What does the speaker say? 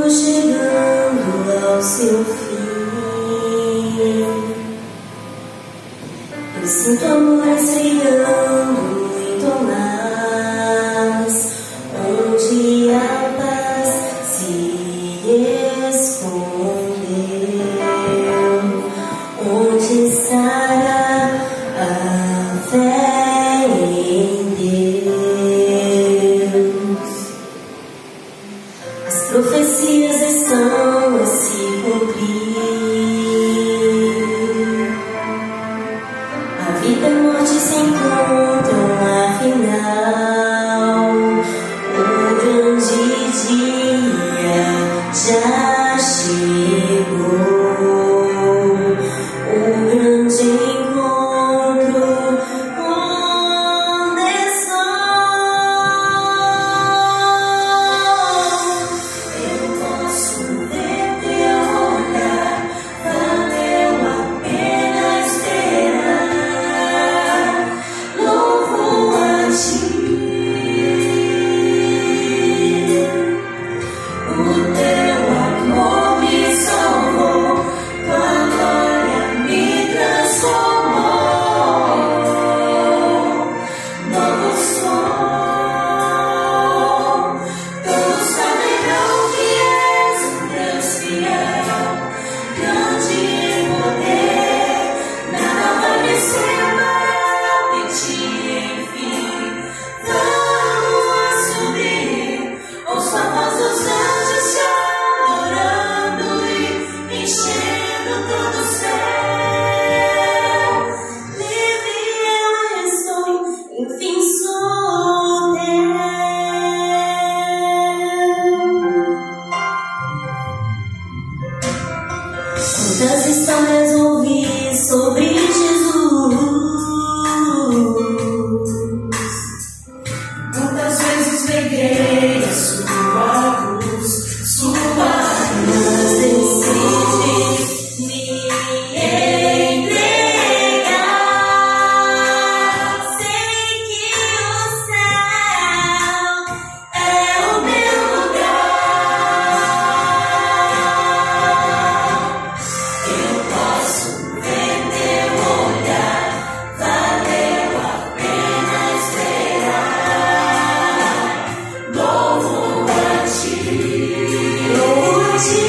chegando ao seu fim. Eu sinto amor esfriando muito mais, onde a paz se escondeu, onde estará a fé em Deus. As profecias estão a se cumprir, a vida e a morte se encontram afinal. O grande dia já chegou, o grande encontro começou. Eu posso ver teu olhar, valeu a pena esperar. Louvo a ti, o teu amor me salvou, tua glória me transformou. Novo som, todos saberão que és um Deus fiel, grande em poder, nada vai me separar de ti. Enfim, vamos subir, ouço a voz dos anjos te adorando e enchendo todo o céu. Livre eu estou, enfim sou teu. Quantas histórias ouvi sobre Jesus, quantas vezes neguei a sua luz, sua luz decide me entregar. Sei que o céu é o meu lugar. Eu posso ver teu olhar, valeu a pena esperar. Louvo a ti, louvo a ti.